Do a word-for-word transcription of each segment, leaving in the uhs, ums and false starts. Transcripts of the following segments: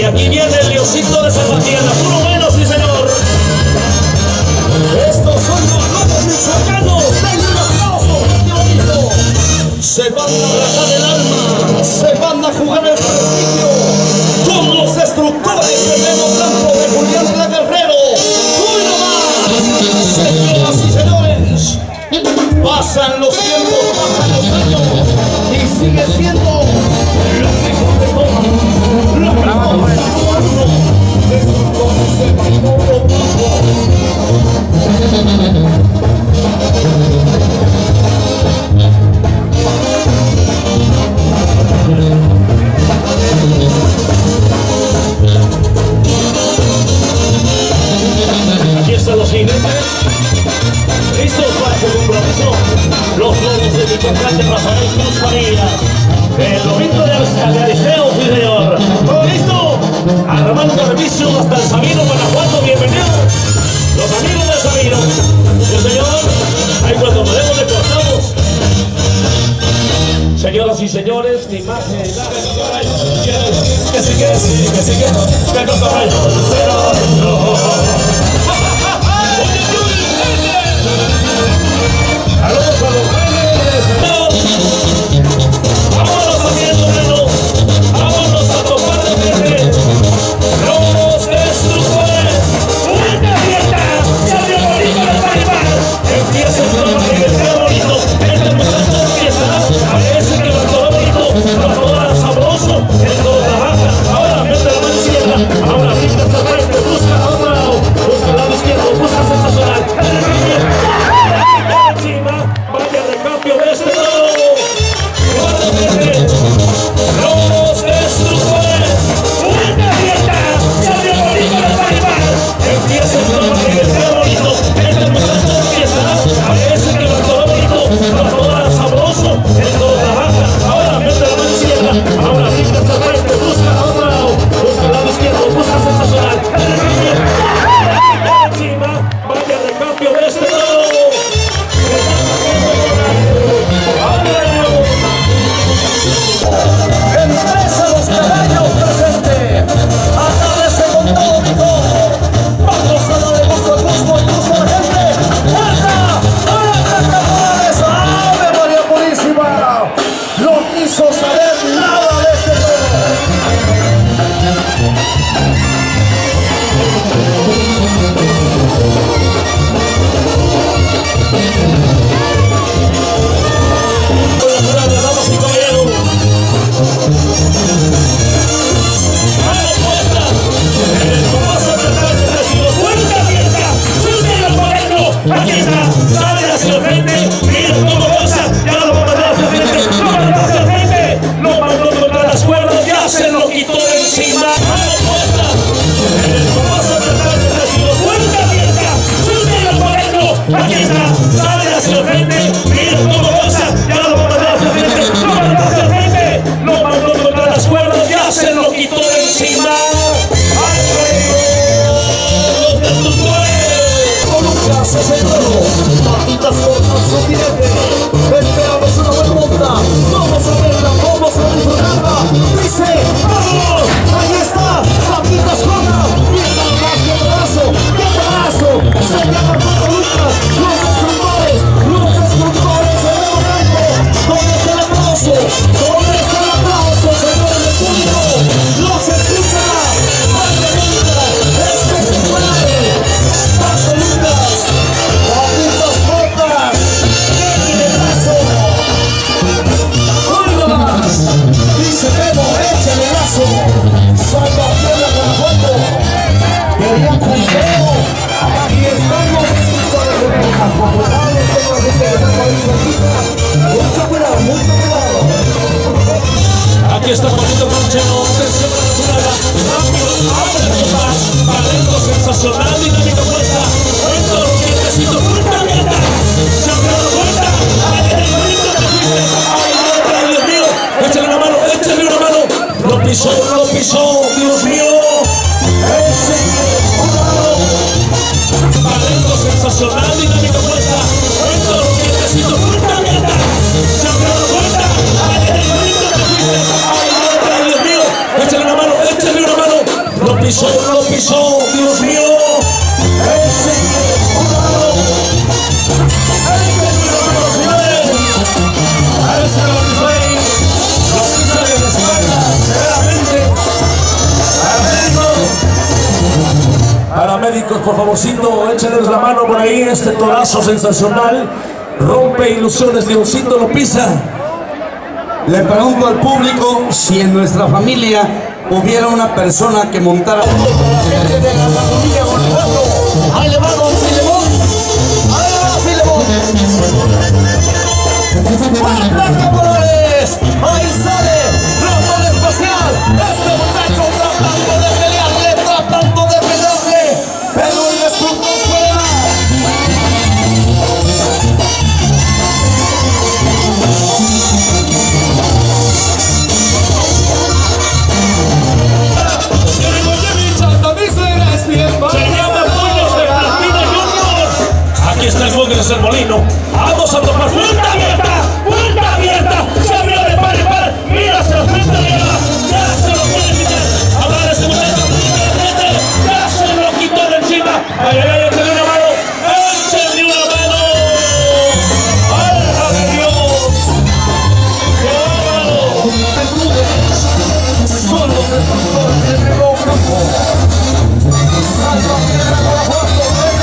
Y aquí viene el Diosito de Salvatierra, puro bueno, sí señor. Estos son los locos michoacanos, denle un aplauso, qué bonito. Se van a arrancar el alma, se van a jugar el prestigio con los destructores del Memo Blanco de Julián La Guerrero. ¡Uy, nomás! Señoras y señores, pasan los tiempos, pasan los años y sigue siendo lo mejor de todo, lo mejor de todo. Destructores del Memo Blanco. Aquí están los jinetes, listos para su compromiso. Los lobos de mi comandante Rafael Cruz María, el lobito de Ariseo, sí señor. ¿Todo listo? Armando servicio hasta el Sabino, Guanajuato, bienvenido. Los amigos del Sabino, sí señor. Ahí cuando podemos le cortamos. Señoras y señores, mi imagen. Que sí, que sí, que sí, que no. Que no caballo, pero no. Saludos a los reyes. Vámonos comiendo, menos. Vámonos a tomar de verde. Los destructores. ¡Una fiesta! ¡Se abrió bonito el festival! Empieza el programa que queda bonito. Este muchacho empieza. Parece que va todo bonito. Va todo sabroso. En todo trabaja. Ahora mete la mano izquierda. Ahora brinca hasta el frente. Busca a un lado. Busca al lado izquierdo. Busca sensacional. Encima. Vaya recambio de este lado. Guárdate. Los destructores. ¡Una fiesta! ¡Se abrió bonito el festival! Empieza el programa que queda bonito. Este muchacho empieza. Parece que va todo bonito. Va todo sabroso. En todo trabaja. Ahora mete la mano izquierda. Ahora brinca hasta el frente. Busca a un lado. Busca al lado izquierdo. Busca sensacional. Encima. Vaya recambio de este lado. Empresa Los Caballos presente. Agárrese con todo mi cojo. Vamos a darle gusto al gusto, incluso a la gente. ¡Fuerza! ¡Ahora cantadores! ¡Ave María Purísima! No quiso saber nada de este juego. Damas y caballeros, ¡manos puestas! El compás atrás de recibo, ¡fuerza abierta! ¡Suelta el moderno! ¡Aquí está! ¡Sale hacia el frente! ¡Mira cómo goza! ¡Ya lo va a mandar hacia el frente! ¡Lo mandó hacia el frente! ¡Lo mandó contra las cuerdas! ¡Ya se lo quitó de encima! ¡Manos puestas! El compás atrás de recibo, ¡fuerza abierta! ¡Suelta el moderno! ¡Aquí está! ¡Sale hacia el frente! ¡Mira cómo goza! ¡Ya lo va a mandar hacia el frente! ¡Lo mandó hacia el frente! ¡Lo mandó contra las cuerdas! ¡Ya se lo quitó de encima! ¡Al rey! ¡Los destructores! Con un brazo cerrado, patitas cortas su jinete. Esperamos una buena monta. Vamos a verla, vamos a disfrutarla. Dice, ¡vamos! Ahí está, patitas cortas. Mira más que brazo, que brazo. Se llama Paco Lucas. Los destructores, los destructores de Memo Blanco. ¿Dónde está el aplauso? ¿Dónde está el aplauso, señores del público? Los escucha. Vaya linda, espectacular. Paco Lucas, patitas cortas. ¡Qué brazo! ¡Oiga más! Dice Memo, échale lazo. Salva Tierra Guanajuato. Querían junteo. Aquí están los destructores de México. Acomodados con la gente de San País México. Mucho cuidado, mucho cuidado. Aquí está Paquito Conchero. Atención a la jurada. Rápido, abre el compás. Talento sensacional, dinámica puesta. Cuento los dientecitos, puerta abierta. Se abrió la puerta. Ay, el bonito te fuiste. Ay, Dios mío. Échale una mano, échale una mano. Lo pisó, lo pisó. Dios mío. Talento sensacional, dinámica puesta. Cuento los dientecitos, puerta abierta. Se abrió la puerta. Ay, el bonito te fuiste. Ay, Dios mío. Échale una mano, échale una mano. hizo, Dios mío. Ese jurado. Ese jurado, señores. A ver si lo que soy. Los oficiales de España, severamente. Paramédicos. Paramédicos, por favorcito, échenles la mano por ahí. Este torazo sensacional. Rompe ilusiones, Leoncito lo pisa. Le pregunto al público si en nuestra familia hubiera una persona que montara. Para la gente de la familia Guanajuato, ahí le va Don Filemón, ahí le va Filemón. ¡Fuerza, cabrones! Ahí sale Ratón Espacial. Este muchacho tratando de pelearle, tratando de pelearle, pero el destructor fuera. Aquí está el fuego del molino. Vamos a tomar puerta abierta, puerta abierta. Se abrió de par en par. Mira, se lo frente arriba. Ya se lo puede quitar. Ahora ese muchacho, ya se lo quitó de encima. Ay, ay, ay, échale una mano. Échale una mano. ¡Alma de Dios! ¡Qué bárbaro! Son los destructores del nuevo campo. Salva Piedra Guanajuato.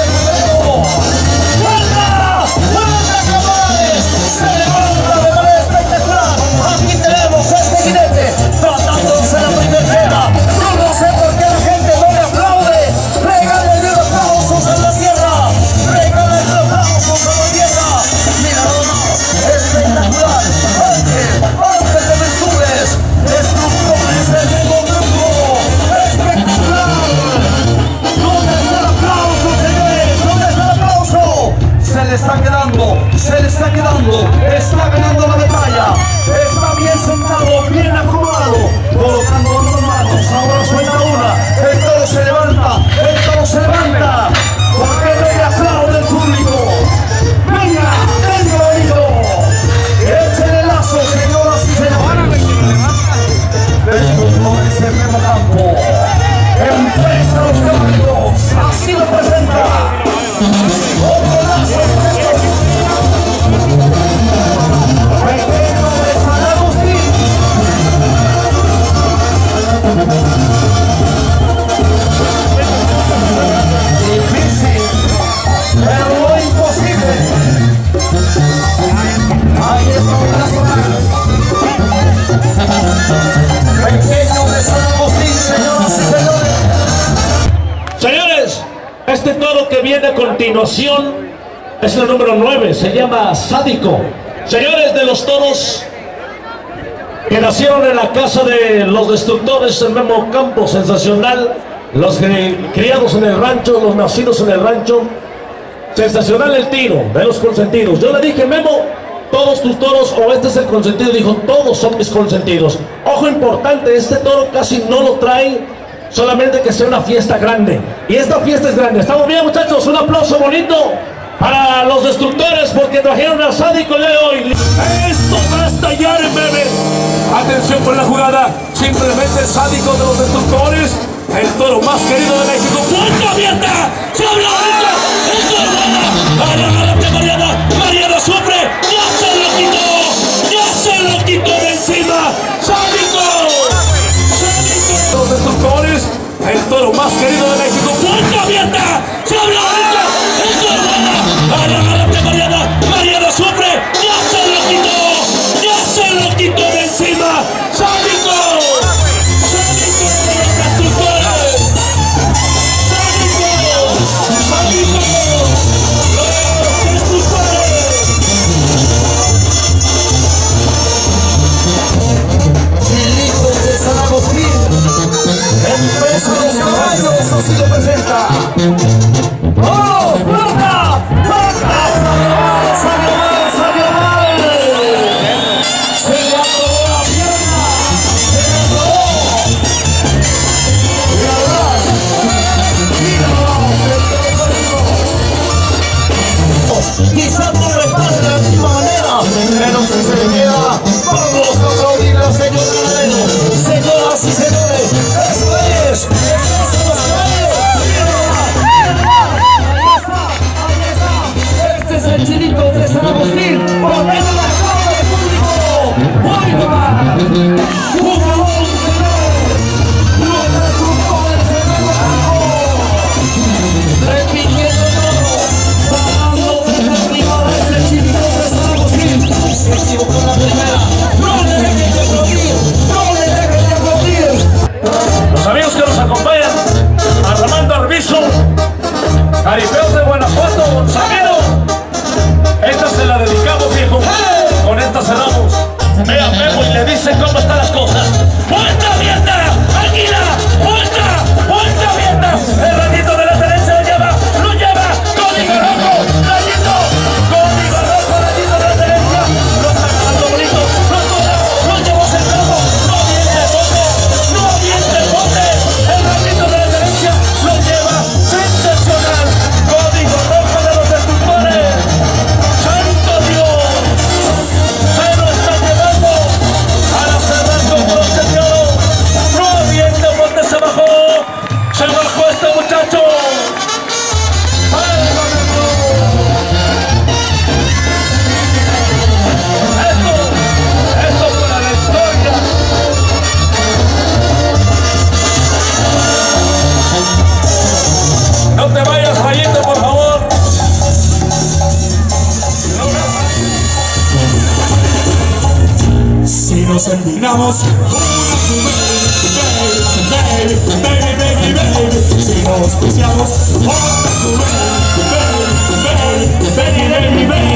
Se le está quedando, se le está quedando, está ganando la batalla, está bien sentado, bien acomodado, colocando dos manos, ahora suelta una, el toro se levanta, el toro se levanta, porque no hay aplauso del público. Venga, venga bonito, echen el lazo, señoras y señores. Destructores en nuevo campo, empresa los caballos, así lo presenta. Otro lazo. Difícil, pero no imposible. Ahí está un brazo más. Pequeño de San Agustín, señoras y señores. Señores, este toro que viene a continuación es el número nueve, se llama Sádico. Señores, de los toros que nacieron en la casa de los destructores, el Memo Campos, sensacional. Los criados en el rancho, los nacidos en el rancho, sensacional el tiro de los consentidos. Yo le dije, Memo, todos tus toros, o este es el consentido, dijo, todos son mis consentidos. Ojo importante, este toro casi no lo trae, solamente que sea una fiesta grande. Y esta fiesta es grande. ¿Estamos bien, muchachos? Un aplauso bonito para los destructores, porque trajeron al Sádico de hoy. Esto va a estallar en breve. Atención con la jugada, simplemente el Sádico de los destructores, el toro más querido de México. ¡Puerta abierta! ¡Se abre ahorita! ¡Esto es buena! ¡Adelante, Mariana! ¡Mariana sufre! ¡Ya se lo quitó! ¡Ya se lo quitó de encima! ¡Sádico! ¡Sádico! Los destructores, el toro más querido de México. ¡Puerta abierta! ¡Se abre ahorita! ¡Esto es buena! ¡Adelante, Mariana! ¡Mariana sufre! ¡Ya se lo quitó! ¡Ya se lo quitó de encima! ¡Sádico! ¡Sádico! Así lo presenta. ¡Oh! ¡Puerta! ¡Puerta! ¡Salió mal! ¡Salió mal! ¡Salió mal! ¡Se le acabó la pierna! ¡Se le acabó! ¡Mira! ¡Mira! Quizás no lo están de la misma manera, pero si se le queda, vamos a aplaudirle al señor ganadero. Señoras y señores, eso es. ¡Eso es! nos indignamos. Baby, baby, baby, baby, si nos auspiciamos. Baby, baby, baby, baby, baby.